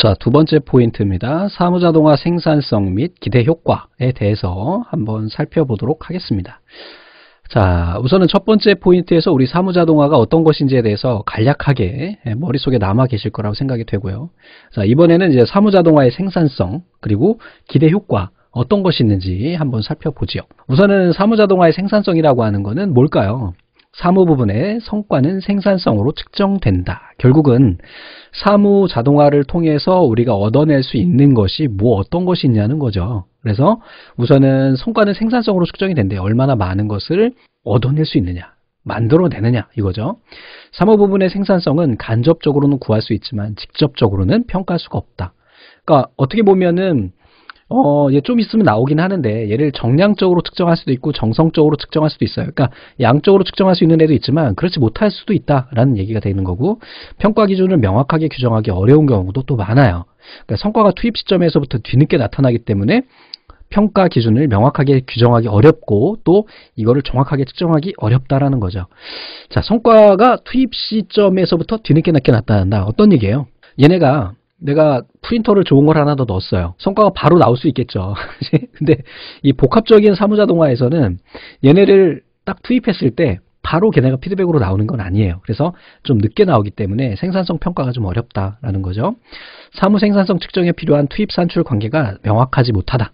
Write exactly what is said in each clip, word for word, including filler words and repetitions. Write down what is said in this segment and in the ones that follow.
자, 두 번째 포인트입니다. 사무자동화 생산성 및 기대 효과에 대해서 한번 살펴보도록 하겠습니다. 자, 우선은 첫 번째 포인트에서 우리 사무자동화가 어떤 것인지에 대해서 간략하게 머릿속에 남아 계실 거라고 생각이 되고요. 자, 이번에는 이제 사무자동화의 생산성 그리고 기대 효과 어떤 것이 있는지 한번 살펴보지요. 우선은 사무자동화의 생산성이라고 하는 것은 뭘까요? 사무 부분의 성과는 생산성으로 측정된다. 결국은 사무 자동화를 통해서 우리가 얻어낼 수 있는 것이 뭐 어떤 것이 있냐는 거죠. 그래서 우선은 성과는 생산성으로 측정이 된대요. 얼마나 많은 것을 얻어낼 수 있느냐, 만들어내느냐 이거죠. 사무 부분의 생산성은 간접적으로는 구할 수 있지만 직접적으로는 평가할 수가 없다. 그러니까 어떻게 보면은 어, 얘 좀 있으면 나오긴 하는데 얘를 정량적으로 측정할 수도 있고 정성적으로 측정할 수도 있어요. 그러니까 양적으로 측정할 수 있는 애도 있지만 그렇지 못할 수도 있다라는 얘기가 되는 거고, 평가 기준을 명확하게 규정하기 어려운 경우도 또 많아요. 그러니까 성과가 투입 시점에서부터 뒤늦게 나타나기 때문에 평가 기준을 명확하게 규정하기 어렵고 또 이거를 정확하게 측정하기 어렵다라는 거죠. 자, 성과가 투입 시점에서부터 뒤늦게 나타난다. 어떤 얘기예요? 얘네가 내가 프린터를 좋은 걸 하나 더 넣었어요. 성과가 바로 나올 수 있겠죠. 근데 이 복합적인 사무자동화에서는 얘네를 딱 투입했을 때 바로 걔네가 피드백으로 나오는 건 아니에요. 그래서 좀 늦게 나오기 때문에 생산성 평가가 좀 어렵다라는 거죠. 사무 생산성 측정에 필요한 투입 산출 관계가 명확하지 못하다.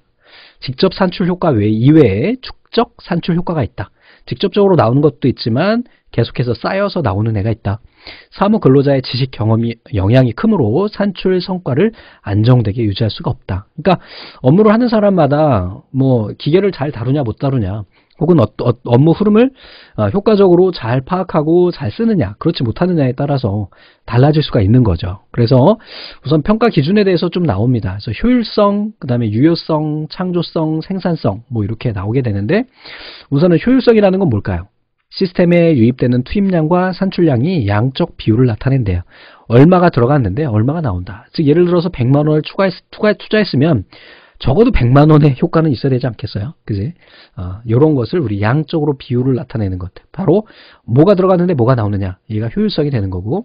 직접 산출 효과 외 이외에 축적 산출 효과가 있다. 직접적으로 나오는 것도 있지만 계속해서 쌓여서 나오는 애가 있다. 사무 근로자의 지식 경험이 영향이 크므로 산출 성과를 안정되게 유지할 수가 없다. 그러니까 업무를 하는 사람마다 뭐 기계를 잘 다루냐 못 다루냐, 혹은 어, 어, 업무 흐름을 어, 효과적으로 잘 파악하고 잘 쓰느냐 그렇지 못하느냐에 따라서 달라질 수가 있는 거죠. 그래서 우선 평가 기준에 대해서 좀 나옵니다. 그래서 효율성, 그 다음에 유효성, 창조성, 생산성 뭐 이렇게 나오게 되는데, 우선은 효율성이라는 건 뭘까요? 시스템에 유입되는 투입량과 산출량이 양적 비율을 나타낸대요. 얼마가 들어갔는데 얼마가 나온다. 즉 예를 들어서 백만 원을 추가했, 투자했으면 적어도 백만 원의 효과는 있어야 되지 않겠어요? 그지? 어, 이런 것을 우리 양적으로 비율을 나타내는 것. 바로 뭐가 들어갔는데 뭐가 나오느냐. 얘가 효율성이 되는 거고,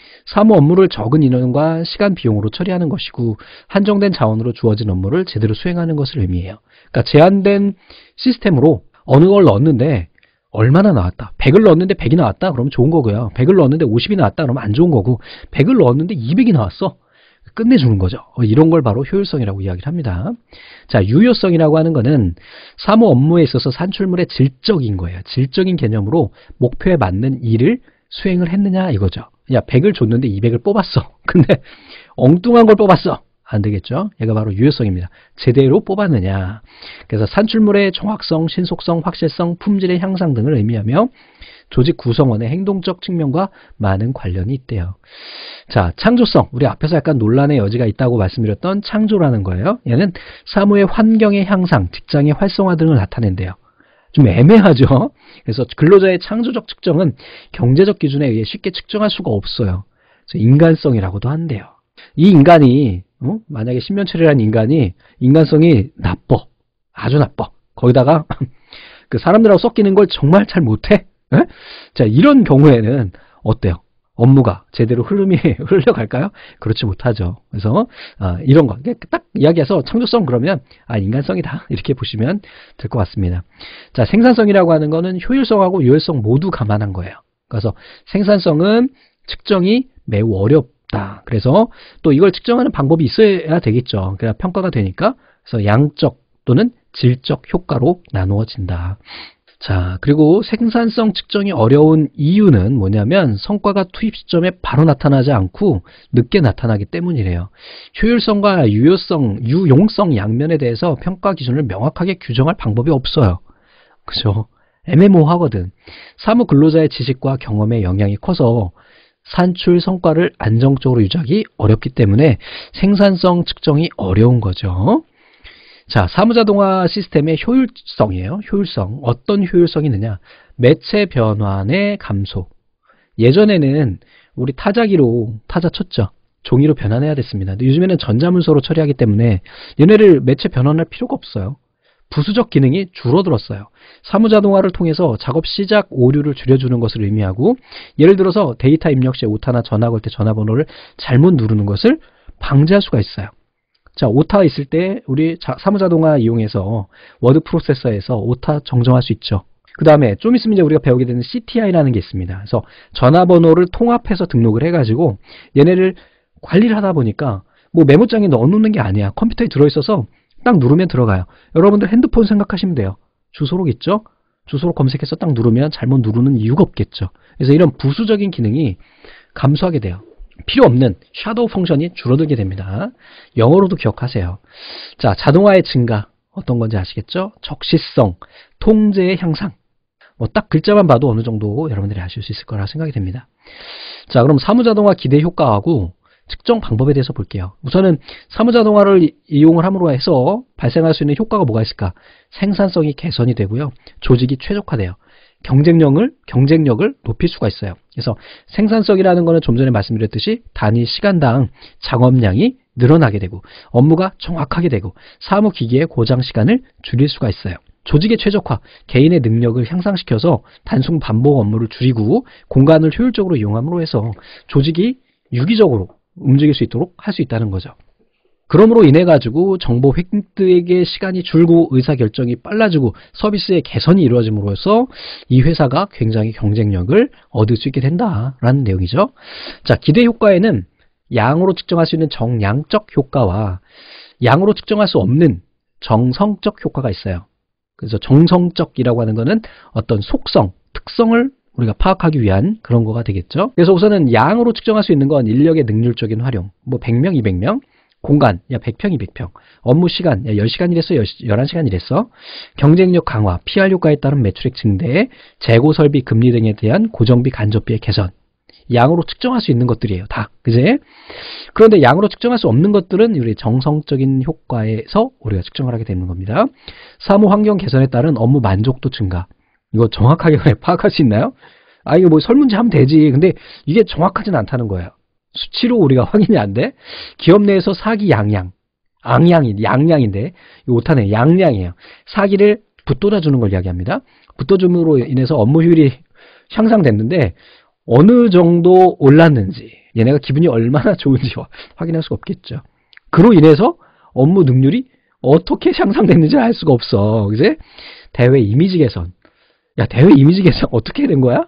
사무 업무를 적은 인원과 시간 비용으로 처리하는 것이고, 한정된 자원으로 주어진 업무를 제대로 수행하는 것을 의미해요. 그러니까 제한된 시스템으로 어느 걸 넣었는데 얼마나 나왔다. 백을 넣었는데 백이 나왔다. 그러면 좋은 거고요. 백을 넣었는데 오십이 나왔다. 그러면 안 좋은 거고, 백을 넣었는데 이백이 나왔어. 끝내주는 거죠. 이런 걸 바로 효율성이라고 이야기를 합니다. 자, 유효성이라고 하는 거는 사무 업무에 있어서 산출물의 질적인 거예요. 질적인 개념으로 목표에 맞는 일을 수행을 했느냐 이거죠. 야, 백을 줬는데 이백을 뽑았어. 근데 엉뚱한 걸 뽑았어. 안 되겠죠? 얘가 바로 유효성입니다. 제대로 뽑았느냐. 그래서 산출물의 정확성, 신속성, 확실성, 품질의 향상 등을 의미하며 조직 구성원의 행동적 측면과 많은 관련이 있대요. 자, 창조성. 우리 앞에서 약간 논란의 여지가 있다고 말씀드렸던 창조라는 거예요. 얘는 사무의 환경의 향상, 직장의 활성화 등을 나타낸대요. 좀 애매하죠? 그래서 근로자의 창조적 측정은 경제적 기준에 의해 쉽게 측정할 수가 없어요. 그래서 인간성이라고도 한대요. 이 인간이 어? 만약에 신면철이라는 인간이 인간성이 나빠, 아주 나빠. 거기다가 그 사람들하고 섞이는 걸 정말 잘 못해. 에? 자, 이런 경우에는 어때요? 업무가 제대로 흐름이 흘러갈까요? 그렇지 못하죠. 그래서 아, 이런 거 딱 이야기해서 창조성 그러면 아, 인간성이다 이렇게 보시면 될 것 같습니다. 자, 생산성이라고 하는 거는 효율성하고 유효성 모두 감안한 거예요. 그래서 생산성은 측정이 매우 어렵다. 그래서 또 이걸 측정하는 방법이 있어야 되겠죠. 그래야 평가가 되니까. 그래서 양적 또는 질적 효과로 나누어진다. 자, 그리고 생산성 측정이 어려운 이유는 뭐냐면 성과가 투입 시점에 바로 나타나지 않고 늦게 나타나기 때문이래요. 효율성과 유효성, 유용성 양면에 대해서 평가 기준을 명확하게 규정할 방법이 없어요. 그죠? 애매모호하거든. 사무 근로자의 지식과 경험의 영향이 커서 산출 성과를 안정적으로 유지하기 어렵기 때문에 생산성 측정이 어려운 거죠. 자, 사무자동화 시스템의 효율성이에요. 효율성. 어떤 효율성이 있느냐? 매체 변환의 감소. 예전에는 우리 타자기로 타자 쳤죠. 종이로 변환해야 됐습니다. 근데 요즘에는 전자문서로 처리하기 때문에 얘네를 매체 변환할 필요가 없어요. 부수적 기능이 줄어들었어요. 사무자동화를 통해서 작업 시작 오류를 줄여주는 것을 의미하고, 예를 들어서 데이터 입력 시에 오타나 전화 걸 때 전화번호를 잘못 누르는 것을 방지할 수가 있어요. 자, 오타 있을 때 우리 자, 사무자동화 이용해서 워드 프로세서에서 오타 정정할 수 있죠. 그 다음에 좀 있으면 이제 우리가 배우게 되는 씨티아이라는 게 있습니다. 그래서 전화번호를 통합해서 등록을 해가지고 얘네를 관리를 하다 보니까 뭐 메모장에 넣어놓는 게 아니야. 컴퓨터에 들어있어서 딱 누르면 들어가요. 여러분들 핸드폰 생각하시면 돼요. 주소록 있죠? 주소록 검색해서 딱 누르면 잘못 누르는 이유가 없겠죠. 그래서 이런 부수적인 기능이 감소하게 돼요. 필요 없는 섀도우 펑션이 줄어들게 됩니다. 영어로도 기억하세요. 자, 자동화의 증가 어떤 건지 아시겠죠? 적시성, 통제의 향상. 뭐 딱 글자만 봐도 어느 정도 여러분들이 아실 수 있을 거라 생각이 됩니다. 자, 그럼 사무자동화 기대 효과하고 측정 방법에 대해서 볼게요. 우선은 사무자동화를 이용을 함으로 해서 발생할 수 있는 효과가 뭐가 있을까? 생산성이 개선이 되고요. 조직이 최적화돼요. 경쟁력을, 경쟁력을 높일 수가 있어요. 그래서 생산성이라는 거는 좀 전에 말씀드렸듯이 단위 시간당 작업량이 늘어나게 되고 업무가 정확하게 되고 사무기기의 고장 시간을 줄일 수가 있어요. 조직의 최적화, 개인의 능력을 향상시켜서 단순 반복 업무를 줄이고 공간을 효율적으로 이용함으로 해서 조직이 유기적으로 움직일 수 있도록 할 수 있다는 거죠. 그러므로 인해 가지고 정보 획득의 시간이 줄고 의사결정이 빨라지고 서비스의 개선이 이루어짐으로써 이 회사가 굉장히 경쟁력을 얻을 수 있게 된다라는 내용이죠. 자, 기대 효과에는 양으로 측정할 수 있는 정량적 효과와 양으로 측정할 수 없는 정성적 효과가 있어요. 그래서 정성적이라고 하는 거는 어떤 속성, 특성을 우리가 파악하기 위한 그런 거가 되겠죠. 그래서 우선은 양으로 측정할 수 있는 건 인력의 능률적인 활용, 뭐 백 명, 이백 명, 공간, 야 백 평, 이백 평, 업무 시간, 야 열 시간 일했어, 열한 시간 일했어, 경쟁력 강화, 피알 효과에 따른 매출액 증대, 재고 설비 금리 등에 대한 고정비 간접비의 개선. 양으로 측정할 수 있는 것들이에요. 다. 그제? 그런데 양으로 측정할 수 없는 것들은 우리 정성적인 효과에서 우리가 측정을 하게 되는 겁니다. 사무 환경 개선에 따른 업무 만족도 증가. 이거 정확하게 파악할 수 있나요? 아, 이거 뭐 설문지 하면 되지. 근데 이게 정확하진 않다는 거예요. 수치로 우리가 확인이 안 돼. 기업 내에서 사기 양양. 앙양이, 양양인데, 이거 오타네. 양양이에요. 사기를 붙돋아주는 걸 이야기합니다. 붙돋음으로 인해서 업무 효율이 향상됐는데, 어느 정도 올랐는지, 얘네가 기분이 얼마나 좋은지 확인할 수가 없겠죠. 그로 인해서 업무 능률이 어떻게 향상됐는지 알 수가 없어. 그지? 대외 이미지 개선. 야, 대외 이미지 개선 어떻게 된 거야?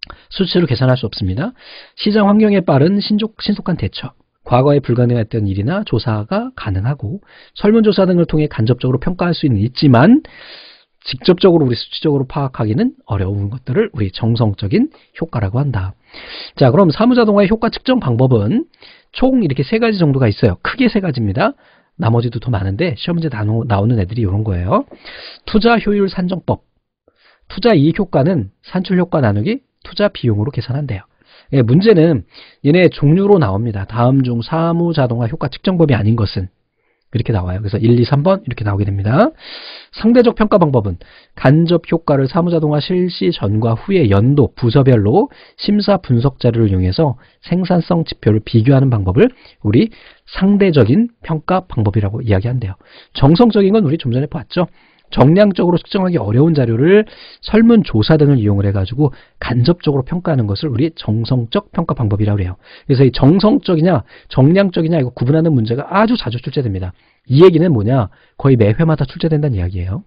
수치로 계산할 수 없습니다. 시장 환경에 빠른 신속, 신속한 대처. 과거에 불가능했던 일이나 조사가 가능하고 설문조사 등을 통해 간접적으로 평가할 수는 있지만 직접적으로 우리 수치적으로 파악하기는 어려운 것들을 우리 정성적인 효과라고 한다. 자, 그럼 사무자동화의 효과 측정 방법은 총 이렇게 세 가지 정도가 있어요. 크게 세 가지입니다. 나머지도 더 많은데 시험 문제 나오는 애들이 이런 거예요. 투자 효율 산정법. 투자 이익 효과는 산출 효과 나누기 투자 비용으로 계산한대요. 예, 문제는 얘네 종류로 나옵니다. 다음 중 사무자동화 효과 측정법이 아닌 것은 이렇게 나와요. 그래서 일, 이, 삼 번 이렇게 나오게 됩니다. 상대적 평가 방법은 간접 효과를 사무자동화 실시 전과 후의 연도, 부서별로 심사 분석 자료를 이용해서 생산성 지표를 비교하는 방법을 우리 상대적인 평가 방법이라고 이야기한대요. 정성적인 건 우리 좀 전에 봤죠. 정량적으로 측정하기 어려운 자료를 설문조사 등을 이용을 해가지고 간접적으로 평가하는 것을 우리 정성적 평가 방법이라고 해요. 그래서 이 정성적이냐 정량적이냐 이거 구분하는 문제가 아주 자주 출제됩니다. 이 얘기는 뭐냐? 거의 매 회마다 출제된다는 이야기예요.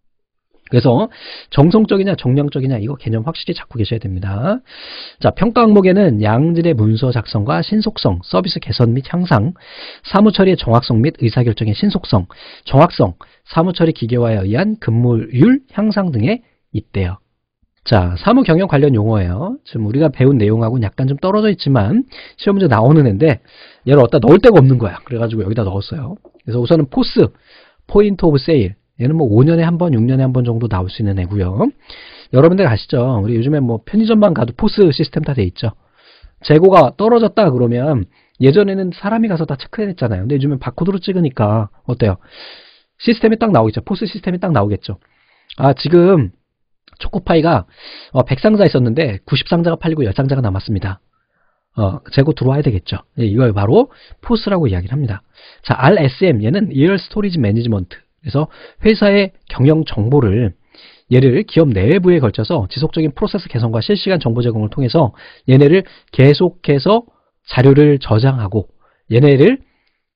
그래서 정성적이냐 정량적이냐 이거 개념 확실히 잡고 계셔야 됩니다. 자, 평가 항목에는 양질의 문서 작성과 신속성, 서비스 개선 및 향상, 사무처리의 정확성 및 의사결정의 신속성, 정확성, 사무처리 기계화에 의한 근무율 향상 등에 있대요. 자, 사무경영 관련 용어예요. 지금 우리가 배운 내용하고는 약간 좀 떨어져 있지만 시험 문제 나오는 애인데 얘를 어디다 넣을 데가 없는 거야. 그래가지고 여기다 넣었어요. 그래서 우선은 포스, 포인트 오브 세일. 얘는 뭐 오 년에 한 번, 육 년에 한 번 정도 나올 수 있는 애고요. 여러분들 아시죠? 우리 요즘에 뭐 편의점만 가도 포스 시스템 다 돼 있죠. 재고가 떨어졌다 그러면 예전에는 사람이 가서 다 체크해냈잖아요. 근데 요즘엔 바코드로 찍으니까 어때요? 시스템이 딱 나오겠죠. 포스 시스템이 딱 나오겠죠. 아, 지금 초코파이가 어, 백 상자 있었는데 구십 상자가 팔리고 십 상자가 남았습니다. 어, 재고 들어와야 되겠죠. 예, 이걸 바로 포스라고 이야기를 합니다. 자, 알에스엠 얘는 Real Storage Management. 그래서 회사의 경영 정보를 얘를 기업 내부에 걸쳐서 지속적인 프로세스 개선과 실시간 정보 제공을 통해서 얘네를 계속해서 자료를 저장하고 얘네를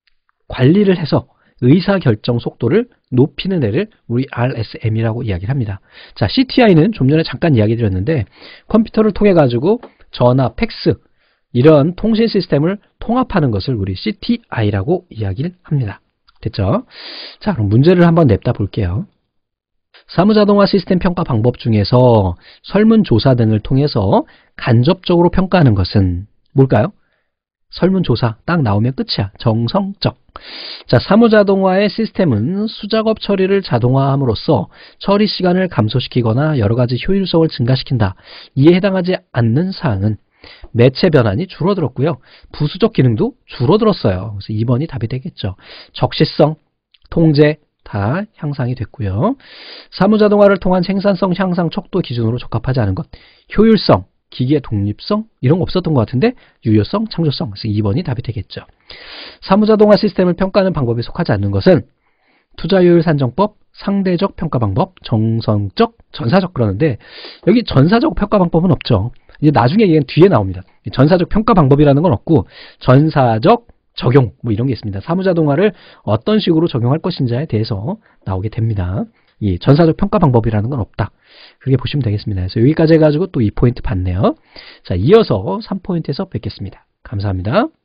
관리를 해서 의사결정 속도를 높이는 애를 우리 알에스엠이라고 이야기를 합니다. 자, 씨티아이는 좀 전에 잠깐 이야기 드렸는데 컴퓨터를 통해 가지고 전화, 팩스 이런 통신 시스템을 통합하는 것을 우리 씨티아이라고 이야기를 합니다. 됐죠? 자, 그럼 문제를 한번 냅다 볼게요. 사무자동화 시스템 평가 방법 중에서 설문조사 등을 통해서 간접적으로 평가하는 것은 뭘까요? 설문조사 딱 나오면 끝이야. 정성적. 자, 사무자동화의 시스템은 수작업 처리를 자동화함으로써 처리 시간을 감소시키거나 여러 가지 효율성을 증가시킨다. 이에 해당하지 않는 사항은 매체 변환이 줄어들었고요. 부수적 기능도 줄어들었어요. 그래서 이 번이 답이 되겠죠. 적시성, 통제 다 향상이 됐고요. 사무자동화를 통한 생산성 향상 척도 기준으로 적합하지 않은 것. 효율성, 기계 독립성 이런 거 없었던 것 같은데 유효성, 창조성. 그래서 이 번이 답이 되겠죠. 사무자동화 시스템을 평가하는 방법에 속하지 않는 것은 투자효율 산정법, 상대적 평가 방법, 정성적, 전사적 그러는데 여기 전사적 평가 방법은 없죠. 이제 나중에 얘는 뒤에 나옵니다. 전사적 평가 방법이라는 건 없고 전사적 적용 뭐 이런 게 있습니다. 사무자동화를 어떤 식으로 적용할 것인지에 대해서 나오게 됩니다. 이 전사적 평가 방법이라는 건 없다. 그렇게 보시면 되겠습니다. 그래서 여기까지 해가지고 또 이 포인트 봤네요. 자, 이어서 삼 포인트에서 뵙겠습니다. 감사합니다.